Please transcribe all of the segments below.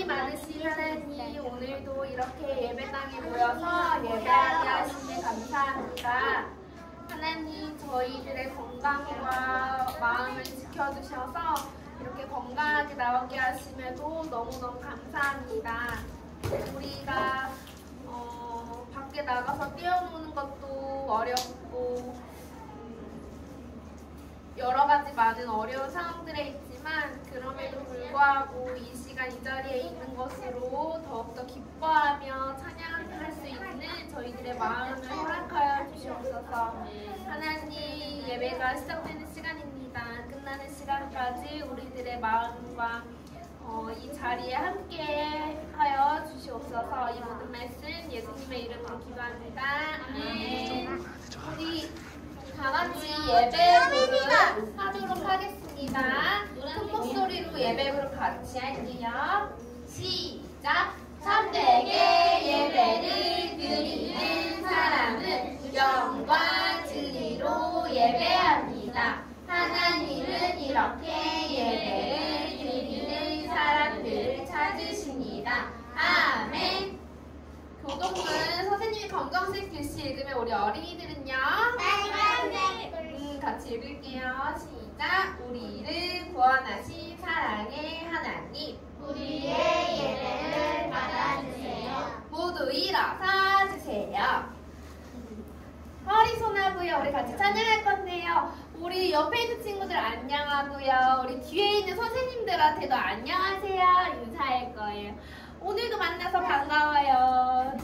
사랑이 많으신 하나님, 오늘도 이렇게 예배당에 모여서 예배하게 하시니 감사합니다. 하나님, 저희들의 건강과 마음을 지켜주셔서 이렇게 건강하게 나오게 하심에도 너무너무 감사합니다. 우리가 밖에 나가서 뛰어노는 것도 어렵고 여러 가지 많은 어려운 상황들에 있지만 그럼에도 불구하고 이 시간 이 자리에 있는 것으로 더욱더 기뻐하며 찬양할 수 있는 저희들의 마음을 허락하여 주시옵소서. 하나님, 예배가 시작되는 시간입니다. 끝나는 시간까지 우리들의 마음과 이 자리에 함께 하여 주시옵소서. 이 모든 말씀 예수님의 이름으로 기도합니다. 아멘. 우리 다 같이 예배 부르 하도록 하겠습니다. 큰 목소리로 예배 부르 같이 할게요. 시작! 참되게 예배를 드리는 사람은 영과 진리로 예배합니다. 하나님은 이렇게 예배를 드리는 사람들을 찾으십니다. 아멘. 교동문 선생님이 검정색 글씨 읽으면 우리 어린이들은요? 같이 읽을게요. 시작! 우리를 구원하신 사랑의 하나님, 우리의 예배를 받아주세요. 모두 일어서 주세요. 허리 손하고요. 우리 같이 찬양할 건데요. 우리 옆에 있는 친구들 안녕하고요. 우리 뒤에 있는 선생님들한테도 안녕하세요 인사할 거예요. 오늘도 만나서 반가워요.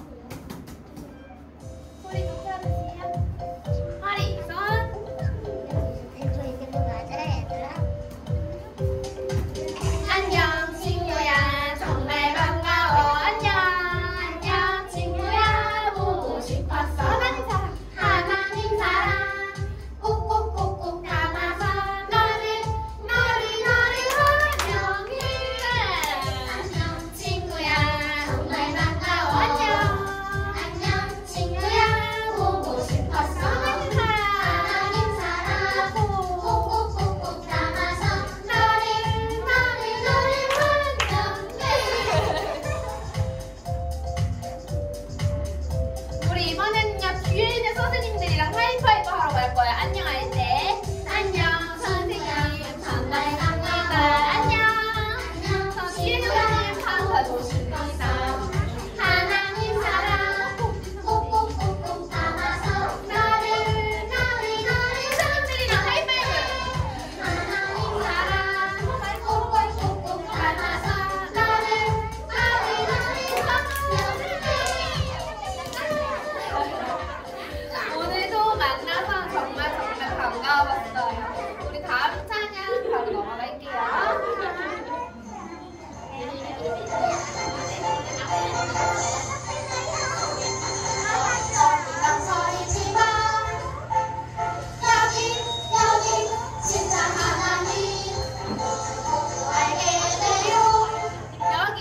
소리 좀 펴주세요. 허리 손. 안녕 친구야, 정말 반가워. 안녕 친구야, 보고 싶었어. 하나님 사랑 꼭꼭꼭꼭 담아서 너를 환영해. 안녕 친구야, 정말 반가워. 안녕 친구야, 보고 싶었어. 하나님 사랑 꼭꼭꼭꼭 담아서 너를 환영해. 우리 이번에는요, 뒤에 있는 선생님들이랑 하이파이브 하러 갈 거예요. 안녕할 때. 안녕 선생님, 정말 반갑다. 안녕. 저 뒤에 있는 선생님 반가워집니다. 하나님 사랑 꼭꼭꼭꼭 담아서 너를 사람들이랑 하이파이브. 하나님 사랑 꼭꼭꼭꼭 담아서 너를 오늘도 만나서 정말 반가웠어요. 우리 다음 찬양 바로 넘어갈게요. 소리지만 여기 진짜 하나님 모두 알게 돼요. 여기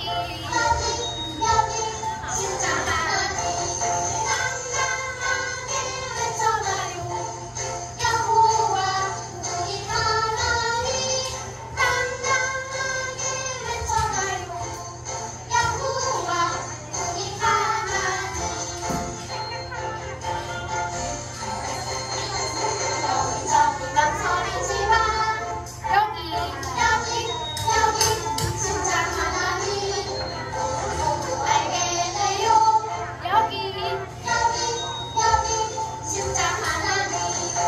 진짜 하나님 당당하게 외쳐봐요. 여호와 우리 하나님 당당하게 외쳐봐요. 여호와 우리 하나님. 여기저기 소리지만 여기 진짜 하나님 모두 알게 돼요. 여기 진짜 하나님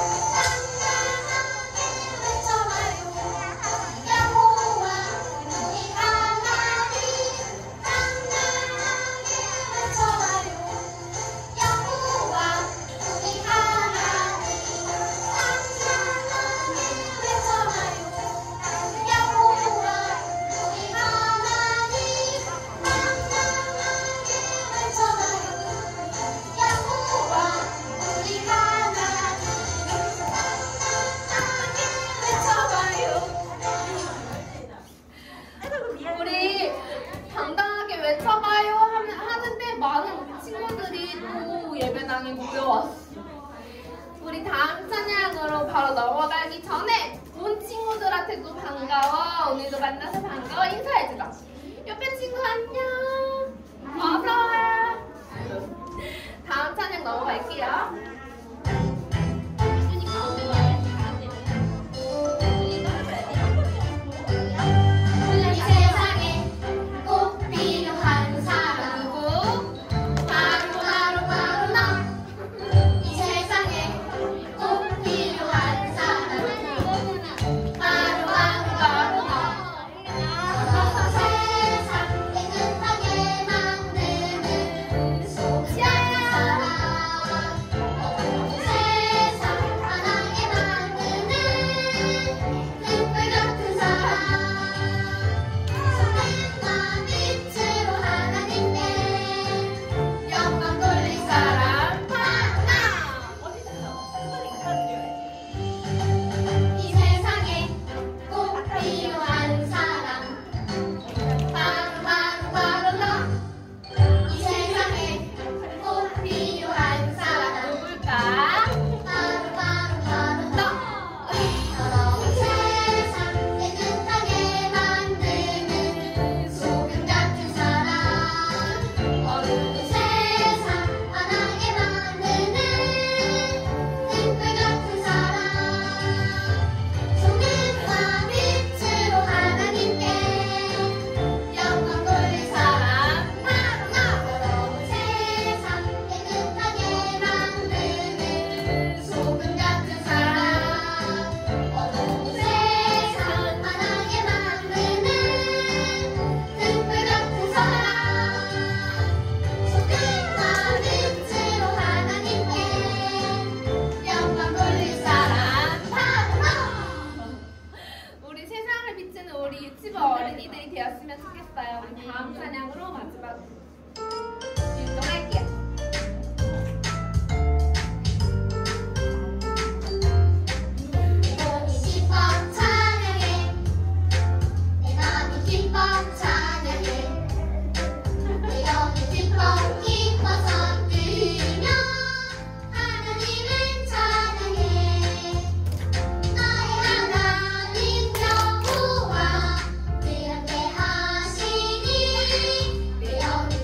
당당하게 외쳐봐요. 여호와 우리 하나님 당당하게 외쳐봐요. 여호와 우리 하나님 당당하게 외쳐봐요. 여호와 우리 하나님 당당하게 외쳐봐요. 여호와 우리 하나님 우리 당당하게 외쳐봐요 하는데 많은 우리 친구들이 또 예배당에 모여왔어. 우리 다음 찬양으로 바로 넘어가기 전에 온 친구들한테도 반가워. 오늘도 만나서 반가워 인사해주자. 옆에 친구 한 등불 같은 사랑 소금과 빛으로 하나님께 영광 돌릴 사람 하나. 이 세상에 꼭 필요한 사람 바로 너. 이 세상에 꼭 필요한 사람 누굴까? 바로 너. 더러운 세상 깨끗하게 만드는 소금 같은 사람 어두운 세상 환하게 만드는 등불 같은 사람 소금과 빛으로 하나님께 영광 돌릴 사람 바로 너. 더러운 세상 깨끗하게 만드는 소금 같은 사람 어두운 세상 환하게 만드는 등불 같은 사람 소금과 빛으로 하나님께 영광 돌릴 사람 바로 너. 우리 세상을 비추는 우리 유치부 어린이들이 되었으면 좋겠어요. 우리 다음 찬양으로 마지막 운동할게요. 내 몸이 기뻐 찬양해 내 맘이 기뻐 찬양해 내 영이 기뻐서 뛰며 하나님을 찬양해 나의 하나님 여호와 늘 함께 하시니 내 영이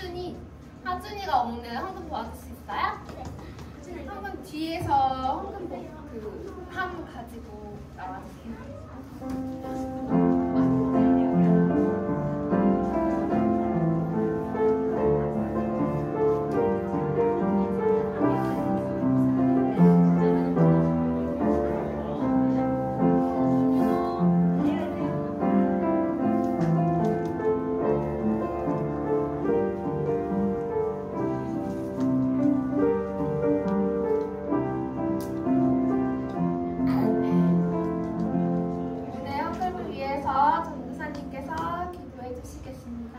하준이가 오늘 헌금 도와줄 수 있어요? 네. 헌금 뒤에서 헌금 함 가지고 나와주세요. 전도사님께서 기도해 주시겠습니다.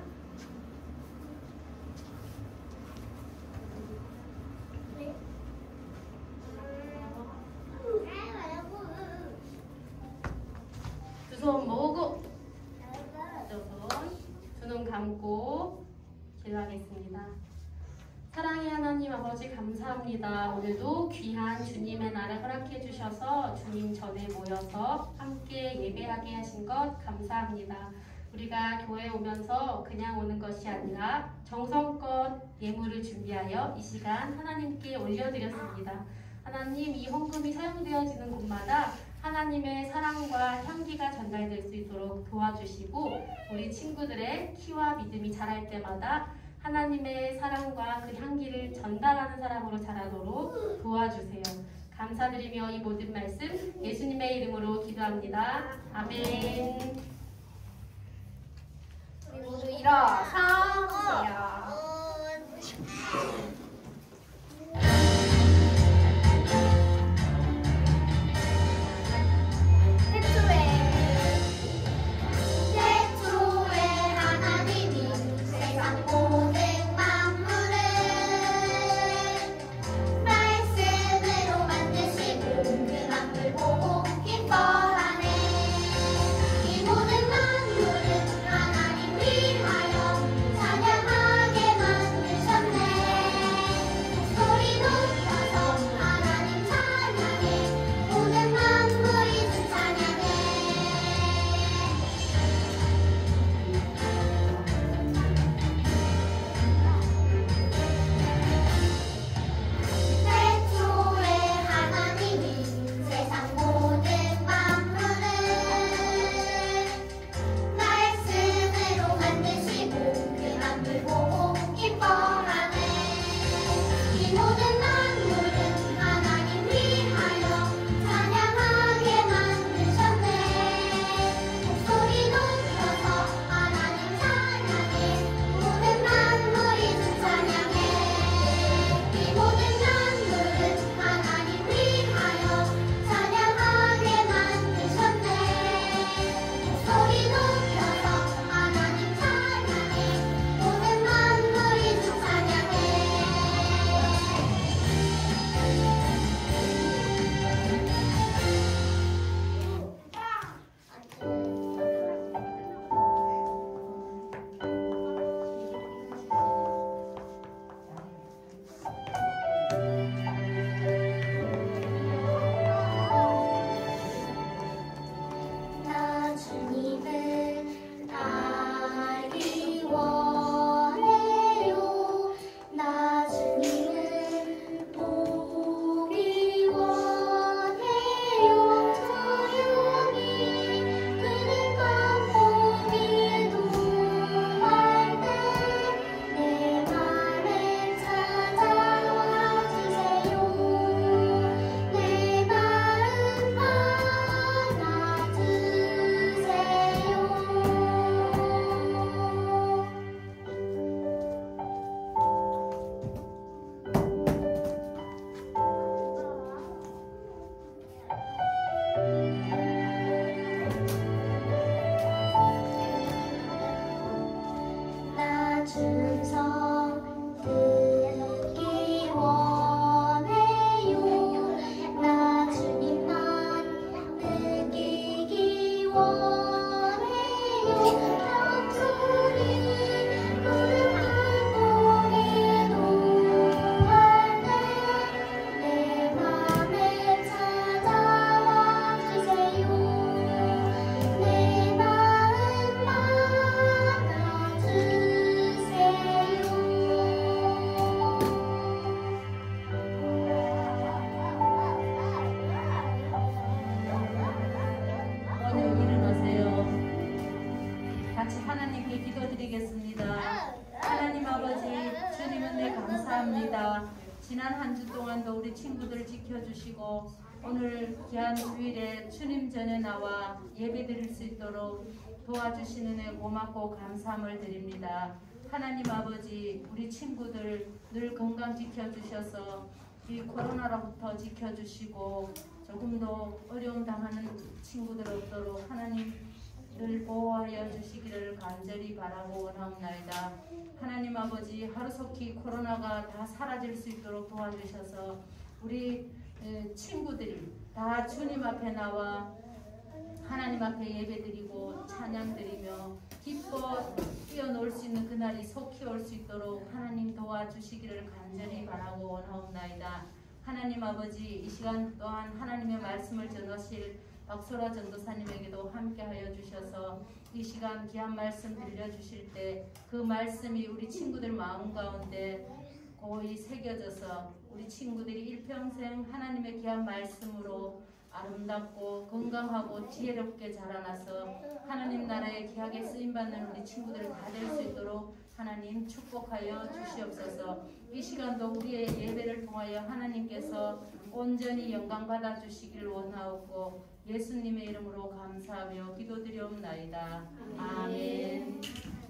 두 손 모으고 두 눈 감고 기도하겠습니다. 사랑의 하나님 아버지 감사합니다. 오늘도 귀한 주님의 날을 허락해 주셔서 주님 전에 모여서 함께 예배하게 하신 것 감사합니다. 우리가 교회에 오면서 그냥 오는 것이 아니라 정성껏 예물을 준비하여 이 시간 하나님께 올려드렸습니다. 하나님, 이 헌금이 사용되어지는 곳마다 하나님의 사랑과 향기가 전달될 수 있도록 도와주시고 우리 친구들의 키와 믿음이 자랄 때마다 하나님의 사랑과 그 향기를 전달하는 사람으로 자라도록 도와주세요. 감사드리며 이 모든 말씀 예수님의 이름으로 기도합니다. 아멘. 우리 모두 일어서 주세요. 기도드리겠습니다. 하나님 아버지, 주님 은혜 감사합니다. 지난 한 주 동안도 우리 친구들을 지켜주시고 오늘 귀한 주일에 주님 전에 나와 예배드릴 수 있도록 도와주시는 애 고맙고 감사함을 드립니다. 하나님 아버지, 우리 친구들 늘 건강 지켜주셔서 이 코로나로부터 지켜주시고 조금 더 어려움 당하는 친구들 없도록 하나님 늘 보호하여 주시기를 간절히 바라고 원하옵나이다. 하나님 아버지, 하루속히 코로나가 다 사라질 수 있도록 도와주셔서 우리 친구들이 다 주님 앞에 나와 하나님 앞에 예배드리고 찬양드리며 기뻐 뛰어놀 수 있는 그날이 속히 올 수 있도록 하나님 도와주시기를 간절히 바라고 원하옵나이다. 하나님 아버지, 이 시간 또한 하나님의 말씀을 전하실 박소라 전도사님에게도 함께하여 주셔서 이 시간 귀한 말씀 들려주실 때 그 말씀이 우리 친구들 마음 가운데 고이 새겨져서 우리 친구들이 일평생 하나님의 귀한 말씀으로 아름답고 건강하고 지혜롭게 자라나서 하나님 나라에 귀하게 쓰임받는 우리 친구들 다 될 수 있도록 하나님 축복하여 주시옵소서. 이 시간도 우리의 예배를 통하여 하나님께서 온전히 영광 받아 주시기를 원하옵고 예수님의 이름으로 감사하며 기도드리옵나이다. 아멘.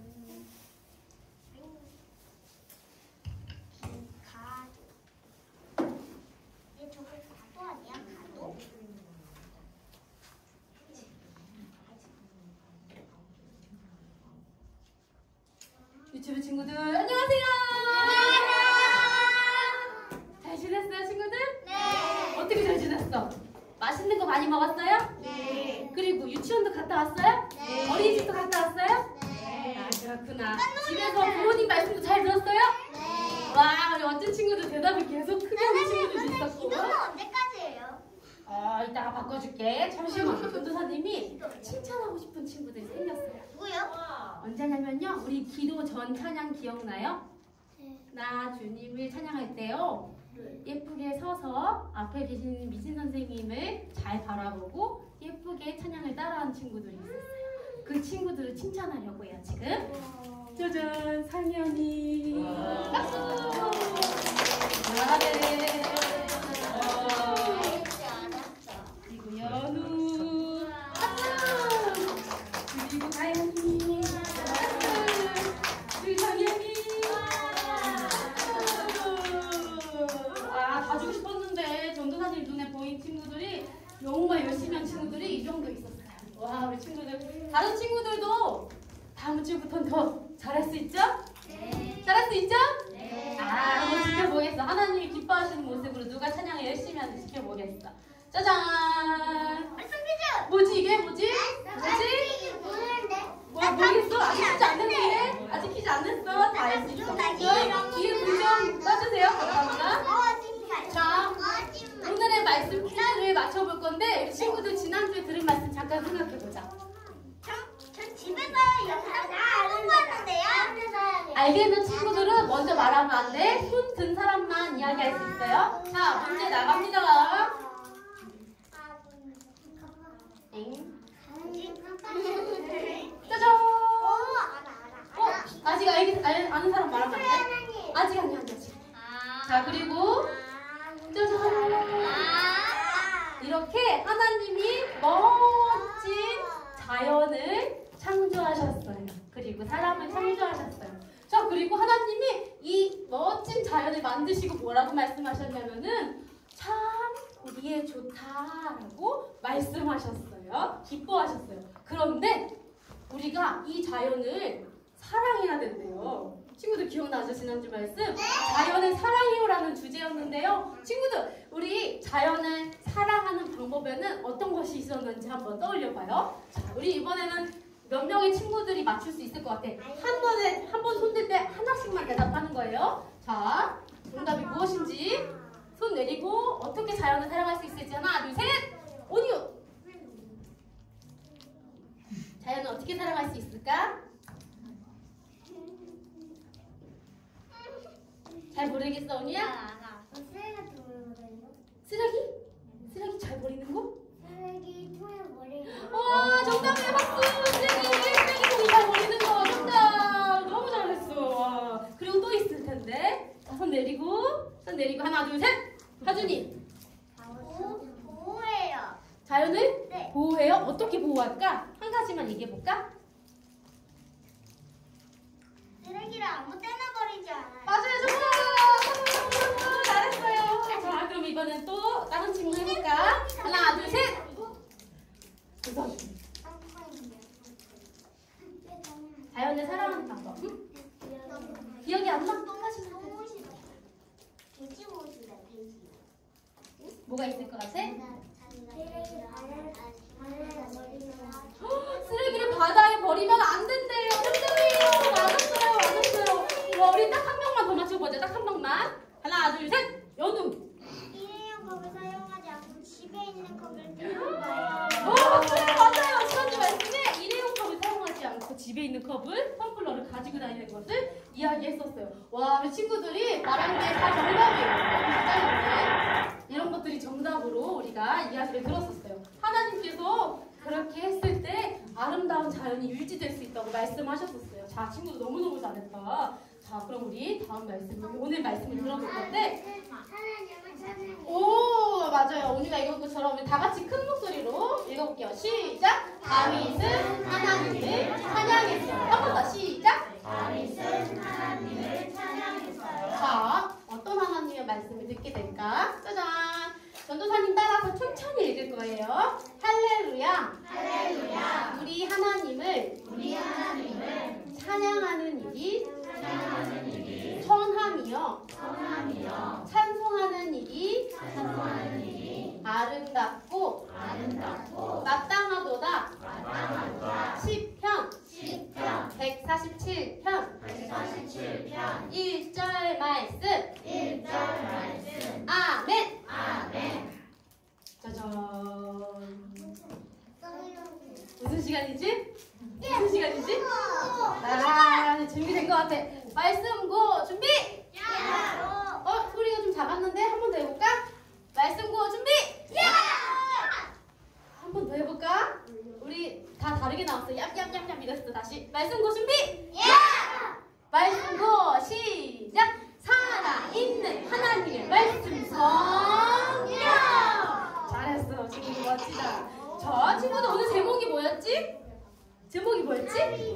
저거 가도 아니야? 가도? 유튜브 친구들 안녕하세요. 잘 지냈어요, 친구들? 네. 어떻게 잘 지냈어? 맛있는 거 많이 먹었어요? 네. 그리고 유치원도 갔다 왔어요? 네. 어린이집도 갔다 왔어요? 네. 아, 그렇구나. 집에서 부모님 말씀도 잘 들었어요? 네. 와, 우리 어떤 친구들 대답을 계속 크게 하는 친구들도 선생님, 있었고. 기도는 언제까지예요? 이따가 바꿔줄게. 잠시만. 전도사님이 칭찬하고 싶은 친구들이 생겼어요. 누구요? 언제냐면요, 우리 기도 전 찬양 기억나요? 네. 나 주님을 찬양할 때요, 예쁘게 서서 앞에 계신 미진 선생님을 잘 바라보고 예쁘게 찬양을 따라하는 친구들이 있었어요. 그 친구들을 칭찬하려고 해요, 지금. 짜잔, 상현이. 박수! 잘하네. 알지 않았어. 그리고 연우. 박수! 그리고 가연이. 그리고 정연이. 다 주고 싶었는데 전도사님 눈에 보인 친구들이 정말 열심히 한 친구들이 이 정도 있었어요. 와, 우리 친구들. 다른 친구들도 다음 주부터는 더 잘할 수 있죠? 네. 잘할 수 있죠? 네. 한번 지켜보겠어. 하나님이 기뻐하시는 모습으로 누가 찬양을 열심히 하는지 지켜보겠어. 짜잔! 말씀 퀴즈! 뭐지 이게? 뭐지? 이게 뭐는데? 뭐야, 모르겠어? 아직 퀴즈 안 냈는데? 아직 퀴즈 안 냈어? 다 할 수 있어. 뒤에 불좀 떠주세요. 감사합니다. 자, 오늘의 말씀 퀴즈를 맞춰볼 건데 우리 친구들 지난주에 들은 말씀 잠깐 생각해보자. 전 집에서 영상 다 공부하는데요. 알겠는 친구들은 먼저 말하면 안 돼. 손 든 사람만 이야기할 수 있어요. 자, 문제 나갑니다. 엥? 짜잔! 아직 아는 사람 말하면 안 돼? 아직 아니야, 아직. 자, 그리고 짜잔! 이렇게 하나님이 멋진 자연을 창조하셨어요. 그리고 사람을 창조하셨어요. 자, 그리고 하나님이 이 멋진 자연을 만드시고 뭐라고 말씀하셨냐면은 참 우리의 좋다라고 말씀하셨어요. 기뻐하셨어요. 그런데 우리가 이 자연을 사랑해야 된대요. 친구들 기억나죠? 지난주 말씀? 자연을 사랑해요라는 주제였는데요. 친구들, 우리 자연을 사랑하는 방법에는 어떤 것이 있었는지 한번 떠올려봐요. 자, 우리 이번에는 몇 명의 친구들이 맞출 수 있을 것 같아. 한 번 손 들 때 하나씩만 대답하는 거예요. 자, 정답이 무엇인지 손 내리고 어떻게 자연을 사랑할 수 있을지 하나, 둘, 셋! 오디오! 자연을 어떻게 사랑할 수 있을까? 잘 모르겠어, 언니야? 쓰레기? 쓰레기 잘 버리는 거? 와, 정답이야, 박수! 쓰레기 잘 버리는 거, 정답! 손 내리고 하나 둘 셋. 하준이. 보호해요. 자연을 네. 보호해요? 어떻게 보호할까? 한 가지만 얘기해볼까? 쓰레기를 아무 때나 버리지 않아요. 맞아요, 정답! 잘했어요. 자, 그럼 이번엔 또 다른 친구 해볼까? 하나, 둘, 셋! 우선 자연을 사랑하는 방법. 응? 기억이 안 나? 너무 싫어. 돼지옷이다, 돼지. 뭐가 있을 것 같아? 쓰레기를 쓰레기를 바다에 버리면 안 된대요. 정답이에요. 맞았어요. 와, 우리 딱 한 명만 더 맞춰보자. 딱 한 명만. 하나, 둘, 셋! 연우! 일회용 컵을 사용하지 않고 집에 있는 컵을 들고 가요. 맞아요. 지난주 말씀에 일회용 컵을 사용하지 않고 집에 있는 컵을 텀블러를 가지고 다니는 것을 이야기했었어요. 와, 우리 친구들이 말한 게 다 정답이에요. 이런 것들이 정답으로 우리가 이야기를 들었었어요. 하나님께서 그렇게 했을 때 아름다운 자연이 유지될 수 있다고 말씀하셨었어요. 자, 친구들 너무너무 잘했다. 자, 그럼 우리 다음 말씀, 오늘 말씀을 들어볼 건데, 오, 맞아요. 오늘가 읽은 것처럼 우리 다 같이 큰 목소리로 읽어볼게요. 시작! 다윗은 하나님을 찬양했어요. 한 번 더 시작! 다윗은 하나님을 찬양했어요. 자, 어떤 하나님의 말씀을 듣게 될까? 짜잔! 전도사님 따라서 천천히 읽을 거예요. 할렐루야! 할렐루야. 우리 하나님을 우리 하나님을 찬양하는 일이 찬양하는 일이 선함이요. 선함이요. 찬송하는 일이 찬송하는 일이 아름답고 아름답고 마땅하도다. 마땅하도다. 시편 147편 147편 1절 말씀. 1절 말씀. 아멘. 아멘. 짜잔. 무슨 시간이지? 무슨 시간이지? 아, 준비된 것 같아. 말씀고 준비! 야! 소리가 좀 작았는데 한 번 더 해볼까? 말씀고 준비! 한 번 더 해볼까? 우리 다 다르게 나왔어. 얍얍얍얍 이랬어. 다시 말씀고 준비! 말씀고 시작! 살아있는 하나님의 말씀 성령! 잘했어. 친구들 멋지다. 자, 친구들 오늘 제목이 뭐였지? 제목이 뭐였지?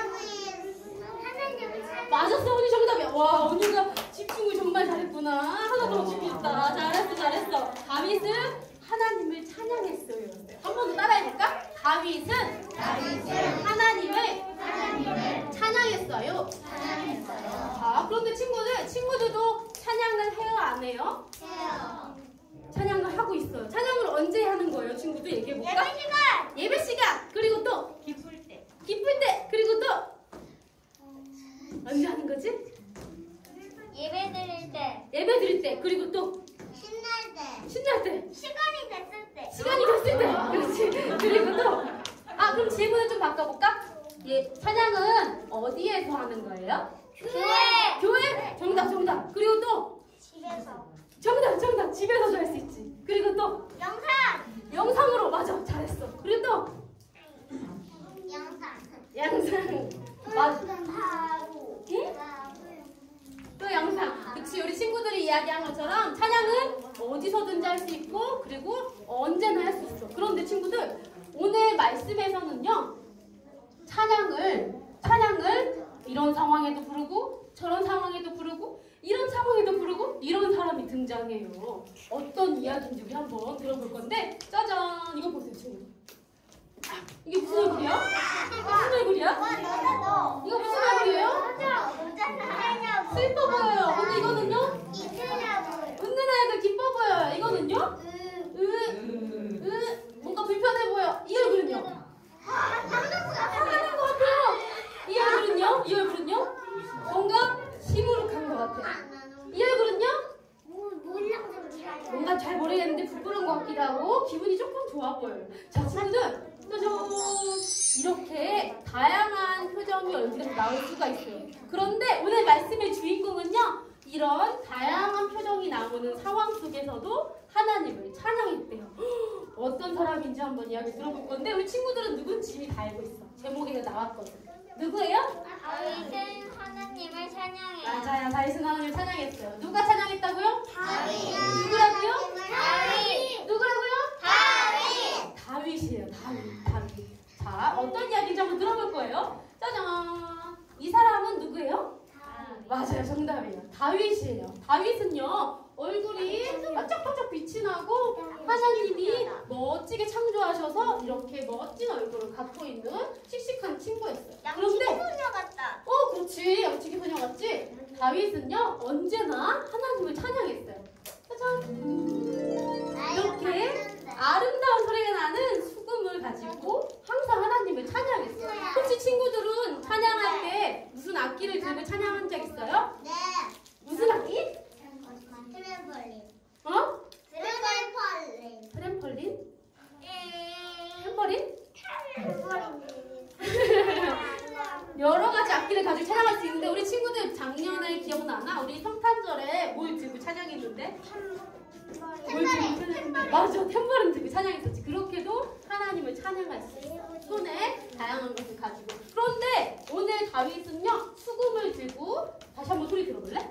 맞았어. 언니 정답이야. 와, 언니가 집중을 정말 잘했구나. 하나 더 집중했다. 잘했어. 다윗은 하나님을 찬양했어요. 한 번 더 따라해볼까? 다윗은 하나님을 찬양했어요. 자, 그런데 친구들도 찬양을 해요, 안 해요? 찬양을 하고 있어요. 찬양을 언제 하는 거예요, 친구들? 얘기해볼까? 예배 시간. 그리고 또 기쁠 때. 그리고 또 언제 하는 거지? 예배 드릴 때, 예배 드릴 때. 그리고 또 신날 때, 신날 때. 시간이 됐을 때. 시간이 됐을 때. 그렇지. 그리고 또 그럼 질문을 좀 바꿔볼까? 찬양은 어디에서 하는 거예요? 교회? 정답. 그리고 또 집에서. 정답. 집에서도 할 수 있지. 그리고 또 영상으로. 맞아. 잘했어. 그리고 또 양상. 맞아. 응? 또 영상. 그치. 우리 친구들이 이야기한 것처럼 찬양은 어디서든지 할 수 있고 그리고 언제나 할 수 있어. 그런데 친구들 오늘 말씀에서는요. 찬양을 이런 상황에도 부르고 저런 상황에도 부르고 이런 상황에도 부르고 이런 사람이 등장해요. 어떤 이야기인지 우리 한번 들어볼 건데 짜잔. 이거 보세요, 친구들. 이게 무슨 얼굴이야? 이거 무슨 얼굴이에요? 슬퍼 보여요. 근데 이거는요? 웃는 애가 기뻐 보여요. 이거는요? 뭔가 불편해 보여. 이 얼굴은요? 화나는 것 같아요. 이 얼굴은요? 뭔가 시무룩한 것 같아요. 이 얼굴은요? 뭔가 잘 모르겠는데 부끄러운 것 같기도 하고 기분이 조금 좋아 보여요. 자, 친구들 짜잔. 이렇게 다양한 표정이 얼굴에서 나올 수가 있어요. 그런데 오늘 말씀의 주인공은요. 이런 다양한 표정이 나오는 상황 속에서도 하나님을 찬양했대요. 어떤 사람인지 한번 이야기 들어볼 건데 우리 친구들은 누군지 이미 다 알고 있어. 제목에서 나왔거든. 누구예요? 다윗은 하나님을 찬양해요. 맞아요. 다윗은 하나님을 찬양했어요. 누가 찬양했다고요? 맞아요. 정답이에요. 다윗이에요. 다윗은요, 얼굴이 반짝반짝 빛이 나고 하나님이 멋지게 창조하셔서 이렇게 멋진 얼굴을 갖고 있는 씩씩한 친구였어요. 양치기 소녀 같다. 그렇지. 양치기 소녀 같지? 다윗은요, 언제나 하나님을 찬양했어요. 짜잔! 이렇게 아름다운 소리가 나는 수금을 가지고 항상 하나님을 찬양했어요. 혹시 친구들은 찬양할 때 무슨 악기를 들고 찬양한 적 있어요? 네. 무슨 악기? 트램펄린. 어? 트램펄린. 트램펄린? 탬버린? 여러 가지 악기를 가지고 찬양할 수 있는데 우리 친구들 작년에 기억나나? 우리 성탄절에 뭘 들고 찬양했는데? 뭘 들고 찬양했는데? 맞아, 탬버린 들고 찬양했었지. 그렇게도 하나님을 찬양할 수 있어요. 손에 다양한 것을 가지고. 그런데 오늘 다윗은요, 수금을 들고 다시 한번 소리 들어볼래?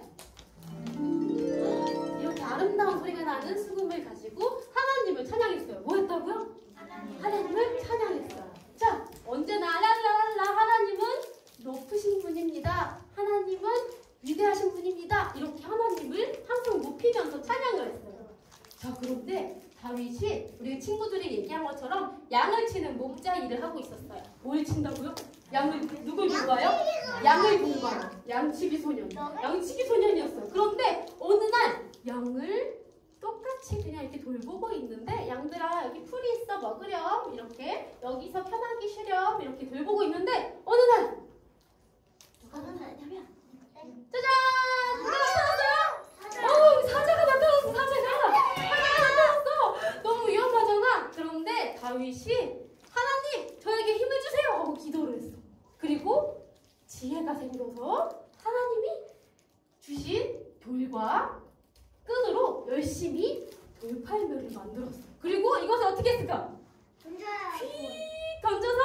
이렇게 아름다운 소리가 나는 수금을 가지고 하나님을 찬양했어요. 뭐 했다고요? 하나님을 찬양했어요. 자, 언제나 랄랄랄라 하나님은 높으신 분입니다. 하나님은 위대하신 분입니다. 이렇게 하나님을 항상 높이면서 찬양을 했어요. 자, 그런데 다윗이 우리 친구들이 얘기한 것처럼 양을 치는 목자 일을 하고 있었어요. 뭘 친다고요? 양을 누굴 돌봐요? 양을 돌봐요. 양치기 소년. 양치기 소년이었어요. 그런데 어느 날 양을 똑같이 그냥 이렇게 돌보고 있는데 양들아 여기 풀이 있어 먹으렴 이렇게 여기서 편하게 쉬렴 이렇게 돌보고 있는데 어느 날 누가 나타났냐면 짜잔! 누가 나타났어요? 사자가 나타났어. 사자가 나타났어. 너무 위험하잖아. 그런데 다윗이 하나님 저에게 힘을 주세요 하고 기도를 했어. 그리고 지혜가 생겨서 하나님이 주신 돌과 끈으로 열심히 돌팔매를 만들었어. 그리고 이것을 어떻게 했을까? 휙 던져서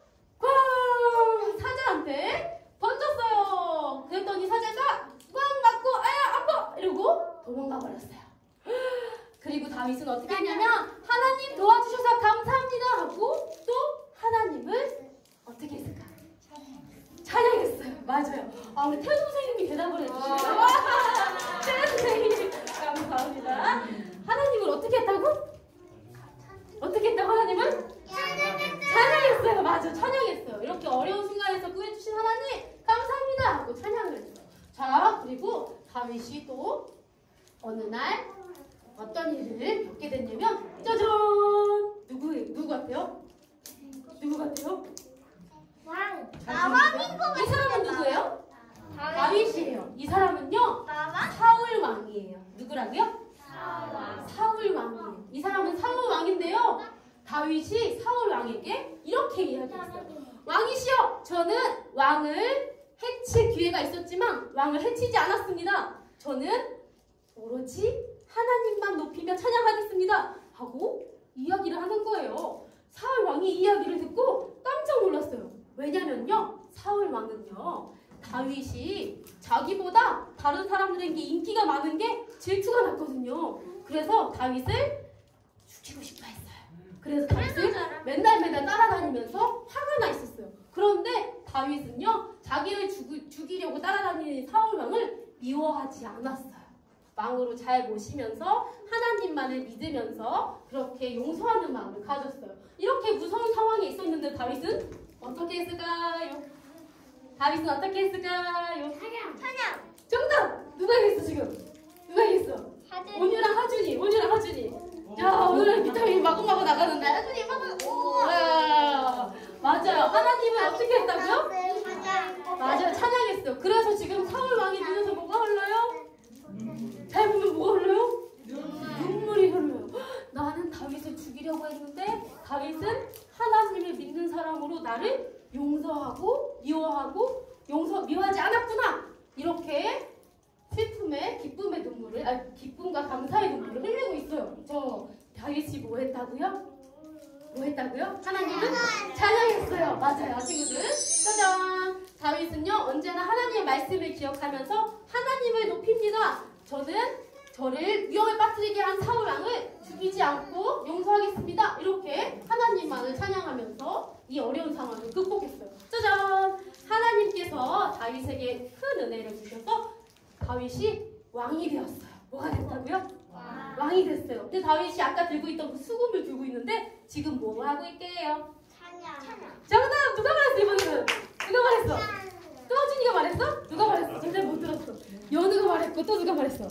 꽝 사자한테 던졌어요. 그랬더니 사자가 꽝 맞고 아야 아파 이러고 도망가 버렸어요. 그리고 다윗은 어떻게 했냐면 하나님 도와주셔서 감사합니다 하고 또 하나님을 어떻게 했을까? 찬양했어요. 맞아요. 우리 태우 선생님이 대답을 해주시네요. 태우 선생님 감사합니다. 하나님을 어떻게 했다고? 어떻게 했다고 하나님을? 찬양했어요. 맞아, 찬양했어요. 이렇게 어려운 순간에서 구해주신 하나님 감사합니다 하고 찬양을 했어요. 자, 그리고 다윗이 또 어느 날 어떤 일을 겪게 됐냐면 짜잔! 누구 같아요? 누구 같아요? 왕. 이 사람은 누구예요? 다윗이에요. 이 사람은요 사울 왕이에요. 누구라고요? 사울 왕이에요. 이 사람은 사울 왕인데요. 다윗이 사울 왕에게 이렇게 이야기했어요. 왕이시여, 저는 왕을 해칠 기회가 있었지만 왕을 해치지 않았습니다. 저는 오로지 하나님만 높이며 찬양하겠습니다 하고 이야기를 하는 거예요. 사울 왕이 이 이야기를 듣고 깜짝 놀랐어요. 왜냐면요, 사울 왕은요 다윗이 자기보다 다른 사람들에게 인기가 많은 게 질투가 났거든요. 그래서 다윗을 죽이고 싶어 했어요. 그래서 다윗을 맨날 따라다니면서 화가 나 있었어요. 그런데 다윗은요 자기를 죽이려고 따라다니는 사울 왕을 미워하지 않았어요. 왕으로 잘 모시면서 하나님만을 믿으면서 그렇게 용서하는 마음을 가졌어요. 이렇게 무서운 상황에 있었는데 다윗은 어떻게 했을까요? 다윗은 어떻게 했을까요? 찬양. 정답! 누가 얘기했어 지금? 누가 얘기했어? 온유랑 하준이. 야, 오늘 비타민 마구마구 나가는데 하준이 맞아요. 하나님은 어떻게 했다고요? 맞아요, 찬양했어요. 그래서 지금 사울 왕의 눈에서 뭐가 흘러요? 잘 보면 뭐가 흘러요? 눈물이 흘러요. 나는 다윗을 죽이려고 했는데 다윗은 하나님을 믿는 사람으로 나를 용서하고 미워하고 미워하지 않았구나. 이렇게 슬픔의 기쁨의 눈물을 기쁨과 감사의 눈물을 흘리고 있어요. 저 다윗이 뭐 했다고요? 하나님은 찬양했어요. 맞아요, 친구들. 짜잔! 다윗은요 언제나 하나님의 말씀을 기억하면서 하나님을 높입니다. 저는 저를 위험에 빠뜨리게 한 사울 왕을 죽이지 않고 용서하겠습니다. 이렇게 하나님만을 찬양하면서 이 어려운 상황을 극복했어요. 짜잔! 하나님께서 다윗에게 큰 은혜를 주셔서 다윗이 왕이 되었어요. 뭐가 됐다고요? 왕이 됐어요. 근데 다윗이 아까 들고 있던 그 수금을 들고 있는데 지금 뭐 하고 있게요? 정답! 누가 말했어 이번에는? 누가 말했어? 또 하준이가 말했어? 누가 말했어? 전잘 못 들었어. 연우가 말했고 또 누가 말했어?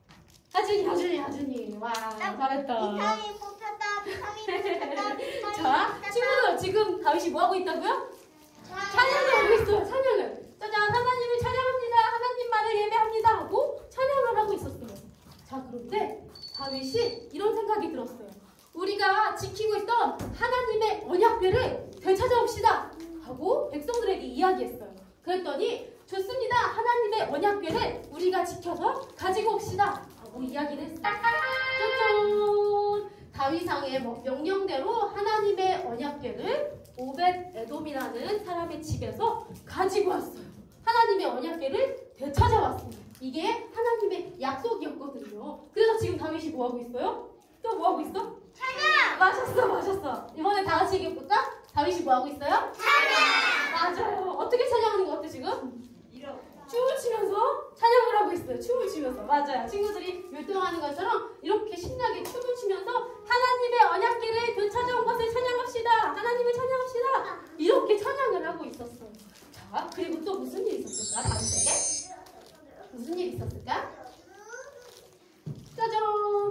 하준이. 와 잘했다. 비타민 뽑혔다. 자, 친구들 지금 다윗이 뭐 하고 있다고요? 찬양을 하고 있어요. 찬양을. 짜잔, 하나님을 찬양합니다. 하나님만을 예배합니다 하고 찬양을 하고 있었어요. 자, 그런데 다윗이 이런 생각이 들었어요. 우리가 지키고 있던 하나님의 언약궤를 되찾아옵시다 하고 백성들에게 이야기했어요. 그랬더니 좋습니다. 하나님의 언약궤를 우리가 지켜서 가지고 옵시다 하고 이야기를 했어요. 짜잔! 다윗왕의 명령대로 하나님의 언약궤를 오벳 에돔이라는 사람의 집에서 가지고 왔어요. 하나님의 언약궤를 되찾아왔습니다. 이게 하나님의 약속이었거든요. 그래서 지금 다윗이 뭐 하고 있어요? 또 뭐 하고 있어? 찬양! 마셨어. 이번에 다 같이 얘기해볼까? 다윗이 뭐 하고 있어요? 찬양! 맞아요. 어떻게 찬양하는 것 같아 지금? 춤을 추면서 찬양을 하고 있어요. 춤을 추면서. 맞아요. 친구들이 율동하는 것처럼 이렇게 신나게 춤을 추면서 하나님의 언약궤를 되찾아온 것을 찬양합시다. 하나님을 찬양합시다. 이렇게 찬양을 하고 있었어요. 자, 그리고 또 무슨 일이 있었을까? 다윗에게? 무슨 일이 있었을까? 짜잔!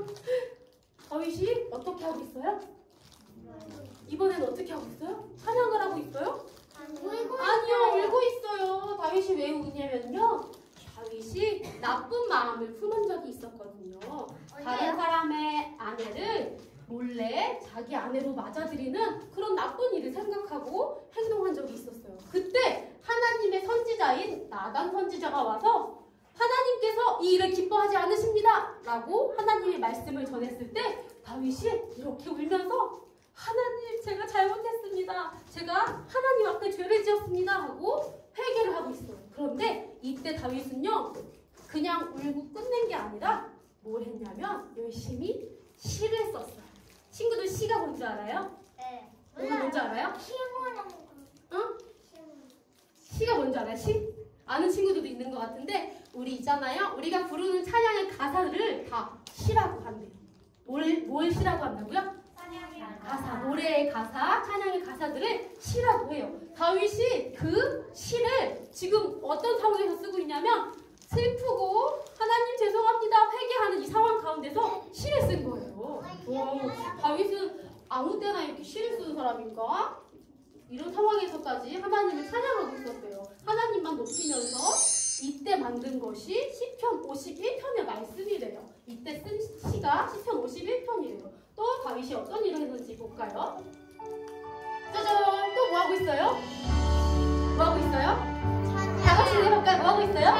다윗이 어떻게 하고 있어요? 이번에는 어떻게 하고 있어요? 찬양을 하고 있어요? 아니요, 울고 있어요. 다윗이 왜 우냐면요. 다윗이 나쁜 마음을 품은 적이 있었거든요. 다른 사람의 아내를 몰래 자기 아내로 맞아들이는 그런 나쁜 일을 생각하고 행동한 적이 있었어요. 그때 하나님의 선지자인 나단 선지자가 와서 하나님께서 이 일을 기뻐하지 않으십니다 라고 하나님의 말씀을 전했을 때 다윗이 이렇게 울면서 하나님 제가 잘못했습니다. 제가 하나님 앞에 죄를 지었습니다 하고 회개를 하고 있어요. 그런데 이때 다윗은요 그냥 울고 끝낸 게 아니라 뭘 했냐면 열심히 시를 썼어요. 친구들 시가 뭔지 알아요? 네. 이거 뭔지 알아요? 시원한 거. 응? 시가 뭔지 알아요? 시? 아는 친구들도 있는 것 같은데 우리 있잖아요. 우리가 부르는 찬양의 가사를 다 시라고 한대요. 뭘 시라고 한다고요? 가사, 노래의 가사, 찬양의 가사들을 시라고 해요. 다윗이 그 시를 지금 어떤 상황에서 쓰고 있냐면 슬프고 하나님 죄송합니다 회개하는 이 상황 가운데서 시를 쓴 거예요. 다윗은 아무 때나 이렇게 시를 쓰는 사람인가? 이런 상황에서까지 하나님을 찬양하고 있었어요. 하나님만 높이면서 이때 만든 것이 시편 51편의 말씀이래요. 이때 쓴 시가 시편 51편이래요. 또 다윗이 어떤 일을 했는지 볼까요? 짜잔! 또 뭐 하고 있어요? 뭐 하고 있어요? 다 같이 해볼까요? 뭐 하고 있어요?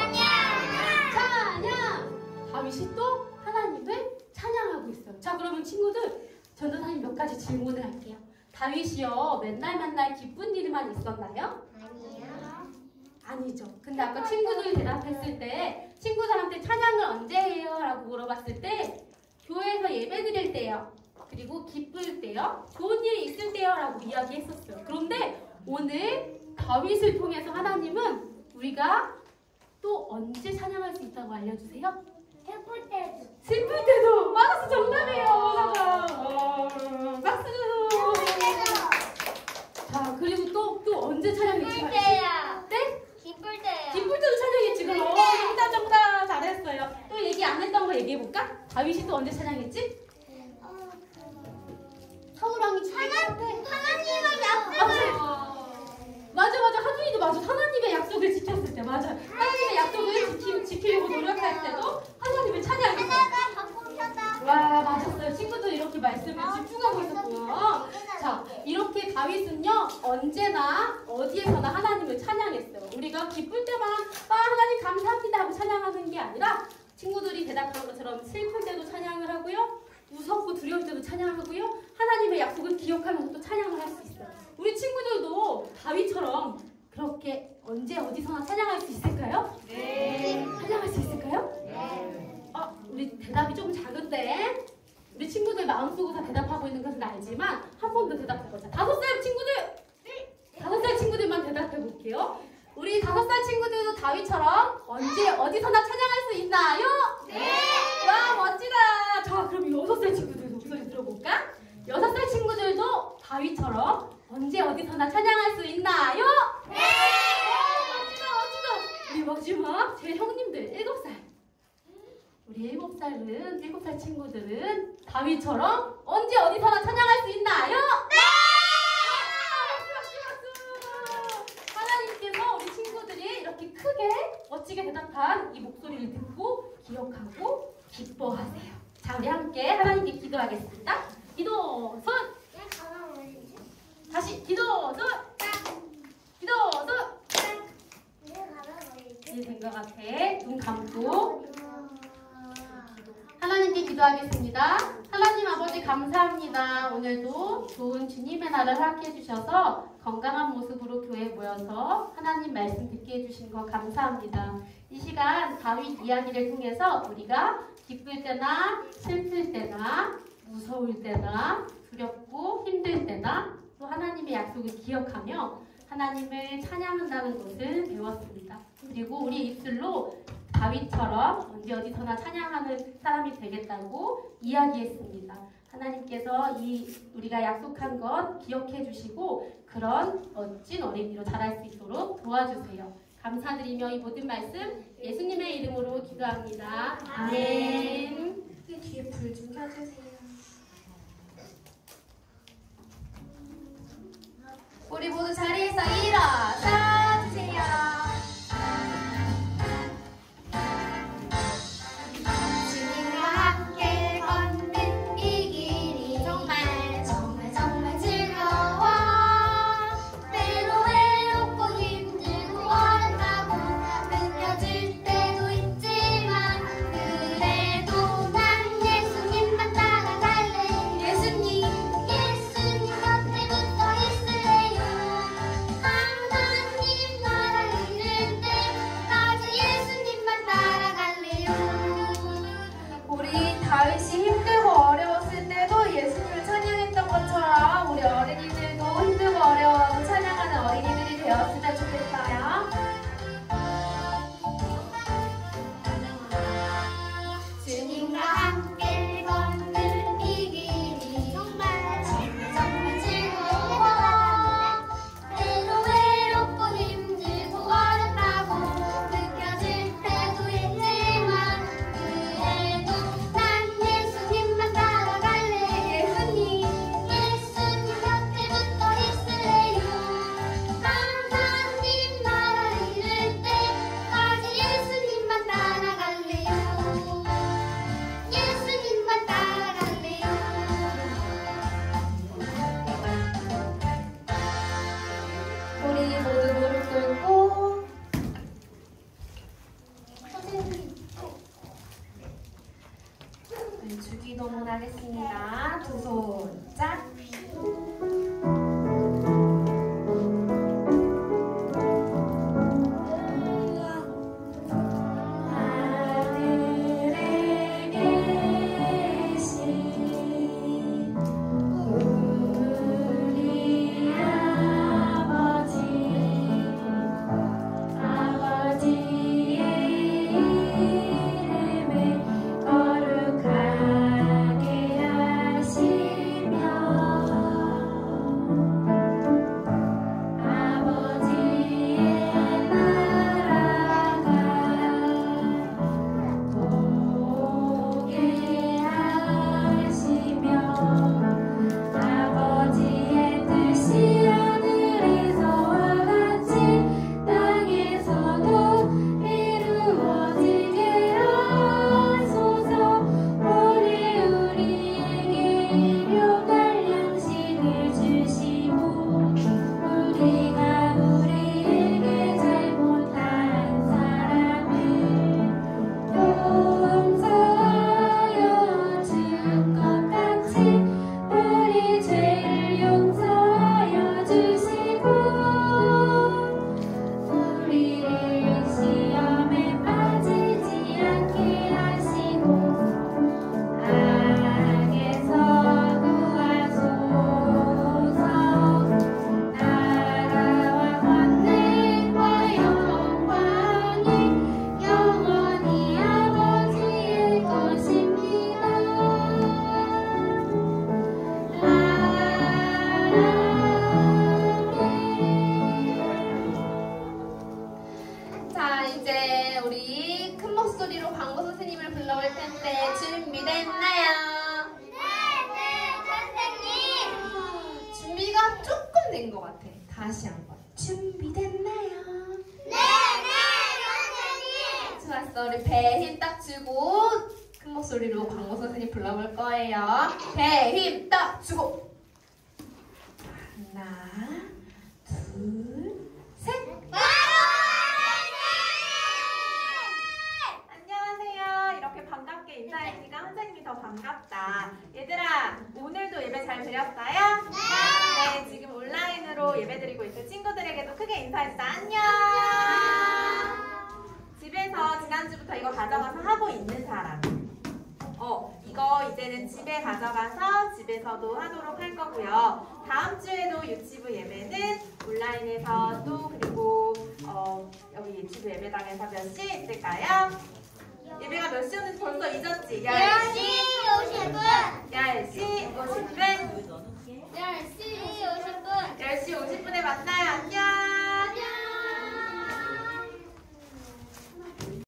찬양! 다윗이 또 하나님을 찬양하고 있어요. 자, 그러면 친구들 전도사님 몇 가지 질문을 할게요. 다윗이요 맨날 만날 기쁜 일만 있었나요? 아니죠. 근데 아까 친구들이 대답했을 때 친구들한테 찬양을 언제 해요? 라고 물어봤을 때 교회에서 예배 드릴 때요. 그리고 기쁠 때요. 좋은 일이 있을 때요. 라고 이야기했었어요. 그런데 오늘 다윗을 통해서 하나님은 우리가 또 언제 찬양할 수 있다고 알려주세요? 슬플 때도. 슬플 때도. 맞았어. 정답이에요. 박수. 자, 그리고 또 언제 찬양했지? 기쁠 때야. 네? 기쁠 때야. 기쁠 때도 찬양했지. 그럼 정답 잘했어요. 또 얘기 안 했던 거 얘기해볼까? 다윗이 또 언제 찬양했지? 사울왕이 하나님의 약속을. 맞아. 하준이도 맞아. 하나님의 약속을 지켰을 때 맞아. 하나님의 약속을 지키려고 노력할 때도 하나님을 찬양했어요. 하나가 바꾸셨다. 와, 맞았어요. 친구들 이렇게 말씀을 집중하고 있었고요. 자, 이렇게 다윗은요 언제나 어디에서나 하나님을 찬양했어요. 우리가 기쁠 때만 하나님 감사합니다 하고 찬양하는 게 아니라 친구들이 대답한 것처럼 슬플 때도 찬양을 하고요, 무섭고 두려울 때도 찬양하고요, 하나님의 약속을 기억하면서 또 찬양을 할 수 있어요. 우리 친구들도 다윗처럼 그렇게 언제 어디서나 찬양할 수 있을까요? 네. 찬양할 수 있을까요? 네. 우리 대답이 조금 작은데 우리 친구들 마음속으로 다 대답하고 있는 것은 알지만 한 번 더 대답해보자. 5살 친구들! 5살 친구들만 대답해볼게요. 언제 어디서나 찬양할 수 있나요? 네. 와 멋지다. 자 그럼 6살 친구들 목소리 들어볼까? 6살 친구들도 다윗처럼 언제 어디서나 찬양할 수 있나요? 네. 멋지다 멋지다. 우리 마지막 제 형님들 7살. 우리 7살 친구들은 다윗처럼 언제 어디서나 찬양할 수 있나요? 네! 박수! 하나님께서 우리 친구들이 이렇게 크게 멋지게 대답한 이 목소리를 듣고 기억하고 기뻐하세요. 자, 우리 함께 하나님께 기도하겠습니다. 기도 손! 내 가방 어디지? 다시 기도 손! 기도 손! 내 가방 어디지? 이제 된 것 같아. 눈 감고 하나님께 기도하겠습니다. 하나님 아버지 감사합니다. 오늘도 좋은 주님의 날을 허락해 주셔서 건강한 모습으로 교회에 모여서 하나님 말씀 듣게 해주신 거 감사합니다. 이 시간 다윗 이야기를 통해서 우리가 기쁠 때나 슬플 때나 무서울 때나 두렵고 힘들 때나 또 하나님의 약속을 기억하며 하나님을 찬양한다는 것을 배웠습니다. 그리고 우리 입술로 다윗처럼 언제 어디서나 찬양하는 사람이 되겠다고 이야기했습니다. 하나님께서 우리가 약속한 것 기억해 주시고 그런 멋진 어린이로 자랄 수 있도록 도와주세요. 감사드리며 이 모든 말씀 예수님의 이름으로 기도합니다. 아멘. 뒤에 불 좀 켜주세요. 우리 모두 자리에서 일어서 주세요. 주님과 함께 걷는 이 길이 정말 즐거워. 때로 외롭고 힘들고 어렵다고 느껴질 때도 있지만 그래도 난 예수님만 따라갈래. 예수님 곁에 붙어 있을래요. 하나님 나라 이룰 때까지 예수님만 따라갈래요. 우리 다윗이 힘들고 어려웠을 때도 예수님을 찬양했던 것처럼 우리 어린이들도 힘들고 어려워도 찬양하는 어린이들이 되었으면 좋겠어요. 주님과 함께 걷는 이 길이 정말 즐거워. 때로 외롭고 힘들고 어렵다고 느껴질 때도 있지만 그래도 난 예수님만 따라갈래. 예수님 곁에 붙어 있을래요. 하나님 나라 이룰 때까지 예수님만 따라갈래요. 예수님만 따라갈래요. 우리 모두 무릎 꿇고 선생님 주기도문 하겠습니다. 두 손 짝. 하늘에 계신 우리 아버지의 이름을 거룩하게 하시며 목소리로 광고 선생님을 불러볼 텐데 준비됐나요? 네, 선생님. 준비가 조금 된 것 같아. 다시 한번. 준비됐나요? 네, 선생님. 좋았어. 우리 배에 힘 딱 주고 큰 목소리로 광고 선생님 불러볼 거예요. 배에 힘 딱 주고. 하나, 둘, 셋. 안녕하세요. 이렇게 반갑게 인사해주니까 선생님이 더 반갑다. 얘들아, 오늘도 예배 잘 드렸어요? 네. 지금 온라인으로 예배 드리고 있을 친구들에게도 크게 인사해주자. 안녕. 집에서 지난주부터 이거 가져가서 하고 있는 사람. 이거 이제는 집에 가져가서 집에서도 하도록 할 거고요. 다음 주에도 유치부 예배는 온라인에서 또 그리고 여기 유치부 예배당에서 몇 시에 있을까요? 예배가 몇 시였는지 벌써 잊었지? 10시 50분. 10시 50분. 10시 50분. 10시 50분에 만나요. 안녕.